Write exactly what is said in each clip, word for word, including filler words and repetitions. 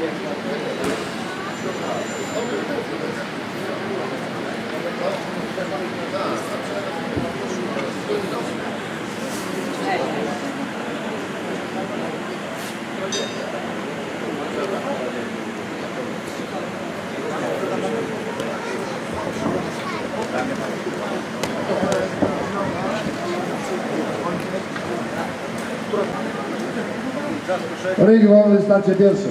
Ring wolny, starcie pierwsze.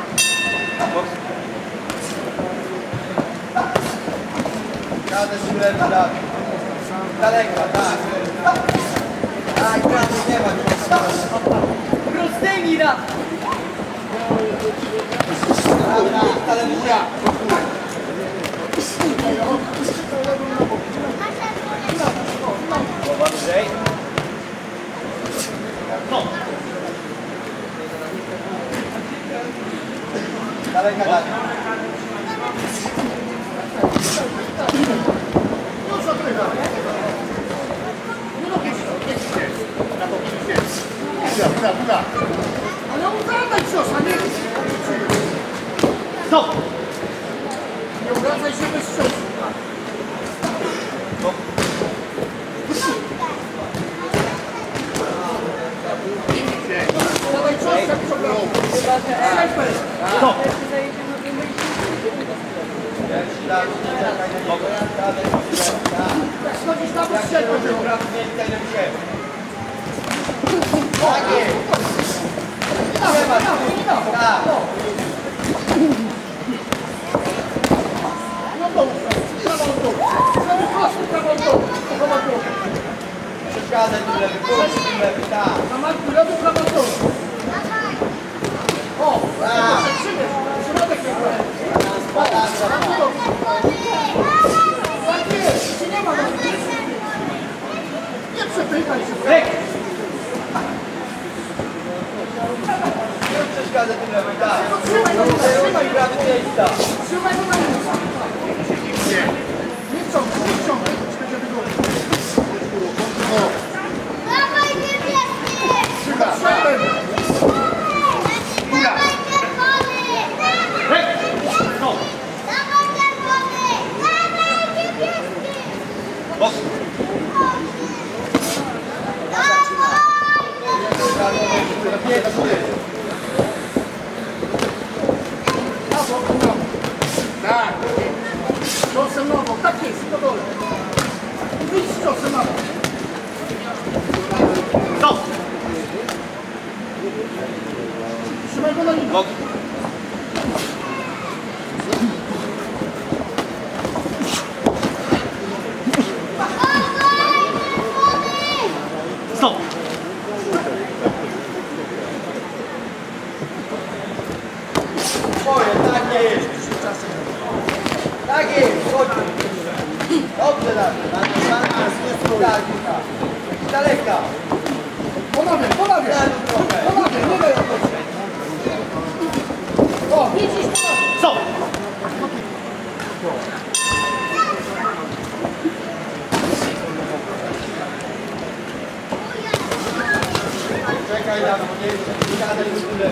Jadę z lewy, tak. Daleka, tak. Tak, prawo, nie ma. Prostymi raz! Dobra, ale mura. Bliżej. No. Daleka, tak. No co ty da? No kiedyś, kiedyś na to kiedyś. Buda, buda, buda. Ale uwracaj ciosa, nie? Stop! Nie uwracaj się bez ciosu. No. Dawaj cios, jak przebrał. Szefel. Stop! Jak schodzisz na bok, szefel. Tak jest! Nie ma, tak! No to prawą dół. Prawo prosto, prawą dół. Prawą dół. Przeszkadzaj tu lewy, pójdź tu lewy, tak! Na matku lewy, prawą dół. O, Tak! przyjmiesz. Środek nie byłem. Tak, Tak jest. Czy nie ma na nie przepychaj się. Rek! Nie przeszkadzaj tu lewy, tak! Trzymaj go, trzymaj go. Prawy miejsca! Trzymaj go na miejscu. Nie wciągnij, nie wciągnij. Będzie wygodnie. Dawaj niebieski! Trzymaj, trzymaj. Góra. Dawaj czerwony! Rek! No! Dawaj czerwony! Dawaj niebieski! Bok! Tak. Ciosem nogą. Tak jest, do dole. Wyjdź z ciosem nogą. Stop! Trzymaj go na nim. Bok! Stop! Twoje, tak jest! Tak jest! Chodź! Dobrze, tak! Tak, tak! Daleka! Ponawiaj, ponawiaj. Ponawiaj, nie daj odpocząć. O, widzisz, ponawiaj. Stop! Czekaj na mnie, siadaj do tyle.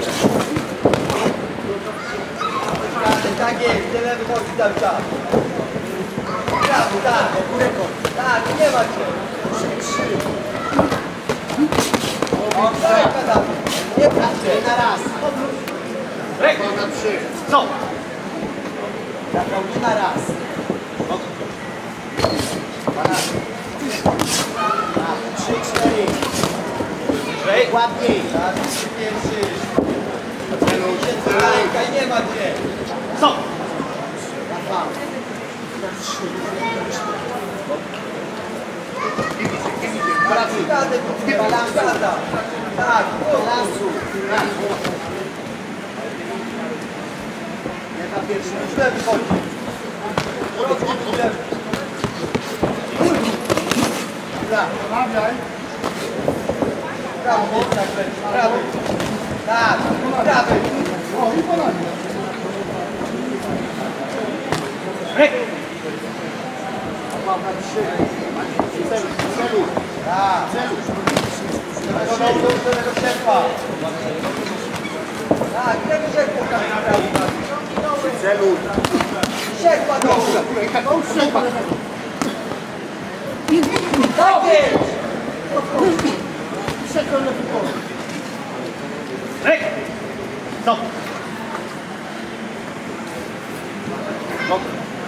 Tak jest, tyle wychodzi cały czas. Prawo, tak, tak, nie ma cię. O, czekaj na mnie. Nie pracuje na raz. Rek! Na trzy. Co? Taką nie na raz. Trzy, cztery. Wyżej. Ładniej. Tak, pierwszy. Czekaj, nie ma cię. Co? Pracuj, balansada. Tak, balansu. Jak na pierwszy, źle wychodzi. Rozwój źle. Ponawiaj. Prawo, mocno kręci. Prawy. Tak, prawy. O, i ponawiaj. Rek. Mam na trzy. Celu, celu. Tak. Tego dołu, tego szefa. Tak. Tak, nie wyszedł pokaż prawy. Celuj. Siekła dobra. To już trzeba. Tak jest. Przekonany wykonany. Rek! Stop! Stop!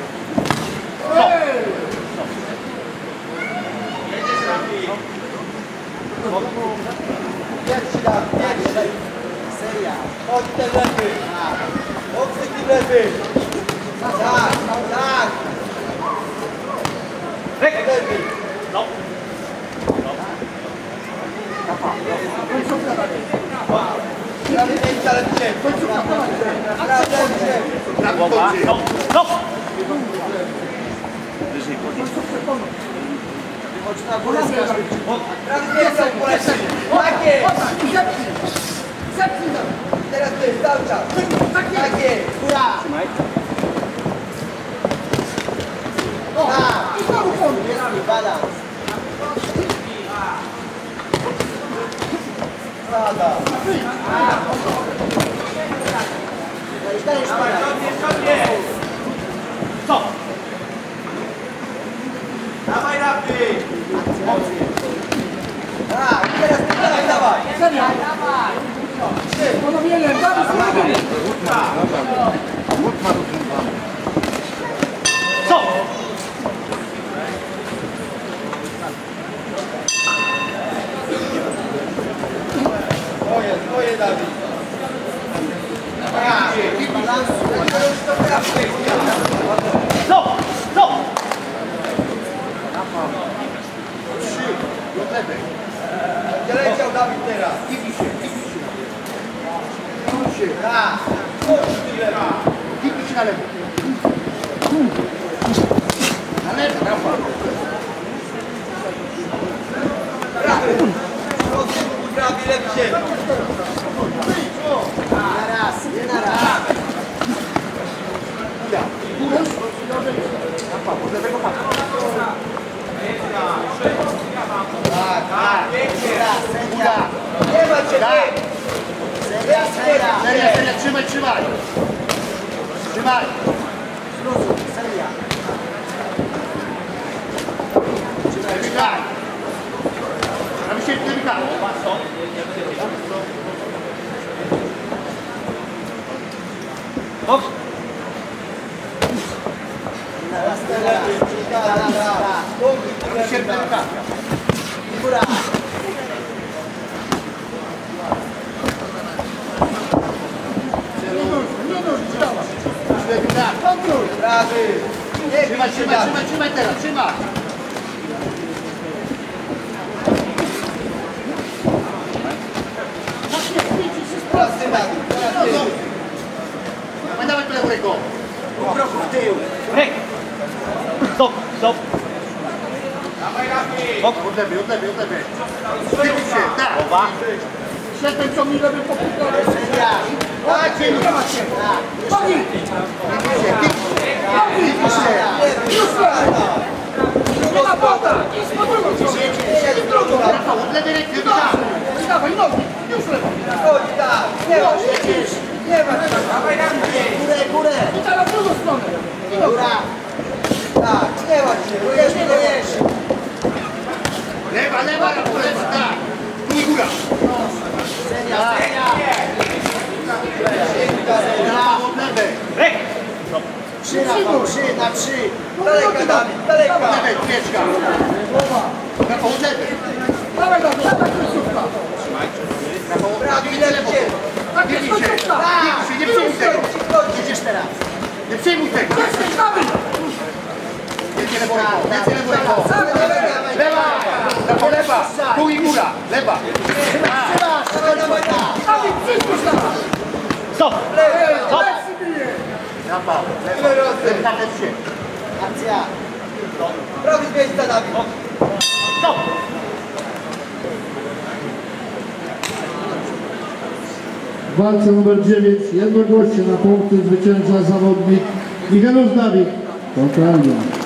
Ej! Pierwszy raz, pierwszy. Seria. Chodź ten lewy. Mocny tym lewy. Tak, tak. Rek! Lewy. Stop! Prawy miejsce, ale w ziemi. Prawy w ziemi. Głowa! Stop! Stop! Wyżej, podnieś. Chodź na górę, skaż. Prawy miejsce, poleci. Tak jest. Zepnij! Zepnij tam! Teraz ty, cały czas. Tak jest! Tak jest. Góra. Tak. I znowu kąt! Balans. Pada. Stop! Dawaj rapy. Tak, teraz ty, dawaj, dawaj. Seria! Ponowienie! Dawaj, ponowienie! Stop! Twoje, twoje, Dawid. Tak, balansu. Stop! Stop! Gdzie leciał Dawid teraz? Kipi się, kipi się. Kipi się. Tak. Chodź ty lewa. Kipi się na lewo. Na lewo, Rafał. Prawy. Prawy, lewy ziemi. Na raz, nie na raz. Rafał, od lewego pasa. Tak, tak. Pięknie raz, Góra. nie ma cię, Tak. ty. Seria, seria. Seria, seria, trzymaj, trzymaj. Trzymaj. Zrozum, seria. Trzymaj. Robi się dynamika. Stop! Raz, lewy. Tak, tak. Punkty, ty Robi się lewy, tak. dynamika. Góra. Nie dość, działa. Lewy, tak. Kontrol. Prawy. Nie Trzymaj, bij się, trzymaj, Dawid. trzymaj, trzymaj teraz, trzymaj. Teraz ty, Dawid. Teraz ty. Dawaj, dawaj do lewego. Pół kroku w tył. Rek! Stop! Stop! Od lewej, od lewej, od lewej. Kipi się, tak. Głowa! Przestań co mi lewy popukać. Seria. Tak, Nie ma się. tak. Nogi. Kipi się, kipi się. Już lewy. Nie ma bota. Idź po drugą stronę. Jedź w drugą. Rafał, od lewej ręki, tak. Dawaj, nogi. Już lewo. Chodź, tak. Nie ma cię. Nie ma cię. Górę, górę. I teraz w drugą stronę. I nogi. Góra. Tak, nie ma cię. Ujesz, ujesz. Lewa, lewa, Rafał, lewa, tak. Tu i góra. Seria, seria. Rafał, od lewej. Rek! Trzy, Rafał, trzy na trzy. Daleka, Dawid, daleka. Od lewej, pieczka. Rafał, od lewej. Dawaj, dawaj, dawaj, końcówka. Rafał, od Prawy, lewej, lewy lewo. ziemi. Tak jest, końcówka. Kipi się, nie przejmuj tego. Jedziesz teraz. Nie przejmuj tego. Jesteś, Dawid. Więcej lewo ręką, więcej lewo ręką. Dawaj, Lewa. Rafał, lewa. Tu i góra. Lewa. dawaj, dawaj, dawaj. Dawid, przyspójrz tam. Stop! Stop! Rafał, lewa. Lewa, lewa się. Akcja. Prawy z miejsca, Dawid. Stop! W walce numer dziewięć jednogłośnie na punkty zwycięża zawodnik Michalus Dawid. Totalnie.